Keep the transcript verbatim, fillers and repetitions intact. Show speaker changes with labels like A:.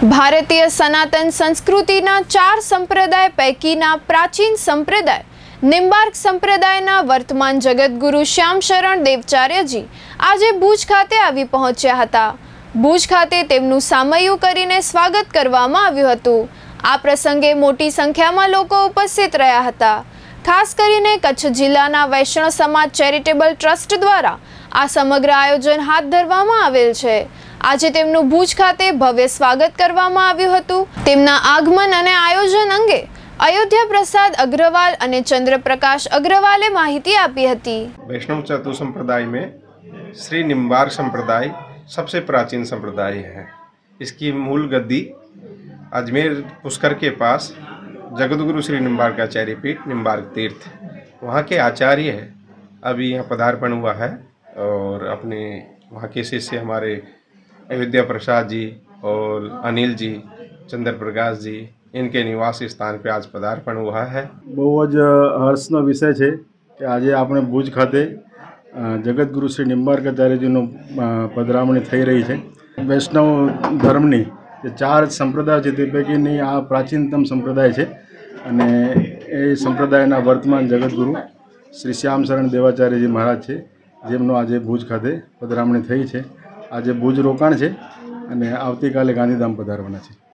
A: ભારતીય સનાતન સંસ્કૃતિના ચાર સંપ્રદાય પૈકીના પ્રાચીન સંપ્રદાય નિમ્બાર્ક સંપ્રદાયના વર્તમાન જગતગુરુ શ્યામશરણ દેવાચાર્યજી આજે ભુજ ખાતે આવી પહોંચ્યા હતા। ભુજ ખાતે તેમનું સામૈયું કરીને સ્વાગત કરવામાં આવ્યું હતું। આ પ્રસંગે મોટી સંખ્યામાં લોકો ઉપસ્થિત રહ્યા હતા। ખાસ કરીને કચ્છ જિલ્લાના વૈષ્ણવ સમાજ ચેરિટેબલ ટ્રસ્ટ દ્વારા આ સમગ્ર આયોજન હાથ ધરવામાં આવેલ છે। આજે તેમનું ભુજ ખાતે ભવ્ય સ્વાગત કરવામાં આવ્યું હતું। તેમના આગમન અને આયોજન અંગે अयोध्या प्रसाद अग्रवाल અને चंद्रप्रकाश अग्रवाले माहिती आपी हती।
B: वैष्णव चतुर संप्रदाय में श्री निम्बार्क संप्रदाय सबसे प्राचीन संप्रदाय है। इसकी मूल गद्दी अजमेर पुष्कर के पास जगतगुरु श्री निम्बार्काचार्य पीठ निम्बार्क तीर्थ वहाँ के आचार्य है। अभी यहाँ पदार्पण हुआ है और अपने वहाँ के शिष्य हमारे अयोध्या प्रसाद जी और अनिल जी चंद्र प्रकाश जी इनके निवास स्थान पे आज पदार्पण हुआ है।
C: बहुत ज हर्षनो विषय है कि आज आपणे भुज खाते जगतगुरु श्री निम्बार्काचार्यजीनो पधरामणी थई रही है। वैष्णव धर्मनी जे चार संप्रदाय है ते पैकीनी आ प्राचीनतम संप्रदाय है अने ए संप्रदायना वर्तमान जगतगुरु श्री श्यामशरण देवाचार्यजी महाराज है जेमनो आज भुज खाते पधरामणी थई है। आज भुज रोकाण है अने आवती काले गांधीधाम पधारवाना है।